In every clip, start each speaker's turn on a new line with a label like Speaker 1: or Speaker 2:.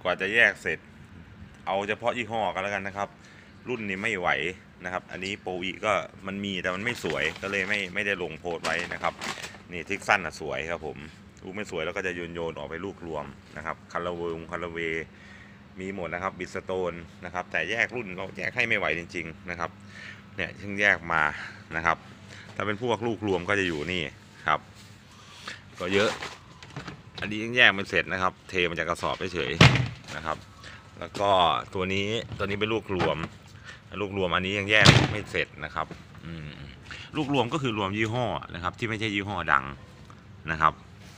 Speaker 1: กว่าจะแยกเสร็จเอาเฉพาะยี่ห้อกันแล้วกันนะครับรุ่นนี้ไม่ไหวนะครับอันนี้โปรอีก็มันมีแต่มันไม่สวยก็เลยไม่ได้ลงโพสไว้นะครับนี่ทิกสั้นสวยครับผมลูกไม่สวยแล้วก็จะโยนออกไปลูกรวมนะครับคาราเวมีหมดนะครับบิสโตนนะครับแต่แยกรุ่นเราแยกให้ไม่ไหวจริงๆนะครับเนี่ยเพิ่งแยกมานะครับถ้าเป็นพวกลูกรวมก็จะอยู่นี่ครับก็เยอะอันนี้ยังแยกไม่เสร็จนะครับเทมันจากกระสอบเฉยๆนะครับแล้วก็ตัวนี้เป็นลูกรวมอันนี้ยังแยกไม่เสร็จนะครับลูกรวมก็คือรวมยี่ห้อนะครับที่ไม่ใช่ยี่ห้อดังนะครับ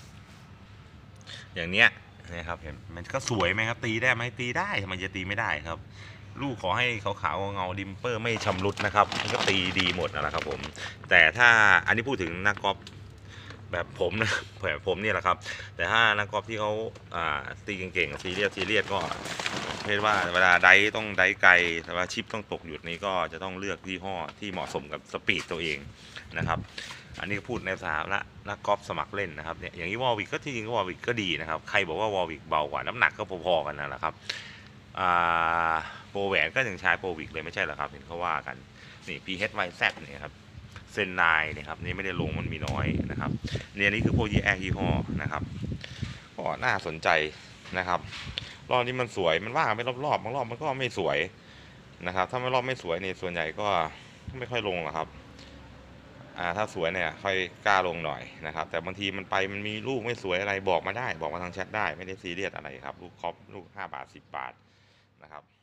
Speaker 1: อย่างเนี้ยนะครับเห็นมันก็สวยไหมครับตีได้ไหมตีได้ทำไมจะตีไม่ได้ครับลูกขอให้ขาวเงาดิมเปอร์ไม่ชำรุดนะครับมันก็ตีดีหมดนะครับผมแต่ถ้าอันนี้พูดถึงนักกอล์ฟแบบผมนะแบบผมนี่แหละครับแต่ถ้านักกอล์ฟที่เขาตีเก่งๆซีเรียสก็เรียกว่าเวลาต้องไดไกลแต่ว่าชิปต้องตกหยุดนี้ก็จะต้องเลือกยี่ห้อที่เหมาะสมกับสปีดตัวเองนะครับอันนี้พูดในสาระนักกอล์ฟสมัครเล่นนะครับเนี่ยอย่างนี้วอลวิกก็จริงๆวอลวิกก็ดีนะครับใครบอกว่าวอลวิกเบากว่าน้ำหนักก็พอๆกันนั่นแหละครับโปรแหวนก็ยังใช้โปรวิกเลยไม่ใช่เหรอครับเห็นเขาว่ากันนี่ PHYZ เนี่ยครับเซนไนเนี่ยครับนี่ไม่ได้ลงมันมีน้อยนะครับเนี่ยนี่คือพวกยี่ห้อนะครับก็น่าสนใจนะครับรอบนี้มันสวยมันว่าไม่รอบบางรอบมันก็ไม่สวยนะครับถ้าไม่รอบไม่สวยเนี่ยส่วนใหญ่ก็ไม่ค่อยลงหรอกครับถ้าสวยเนี่ยค่อยกล้าลงหน่อยนะครับแต่บางทีมันมีลูกไม่สวยอะไรบอกมาได้บอกมาทางแชทได้ไม่ได้ซีเรียสอะไรครับลูกคอปลูก5 บาท 10 บาทนะครับ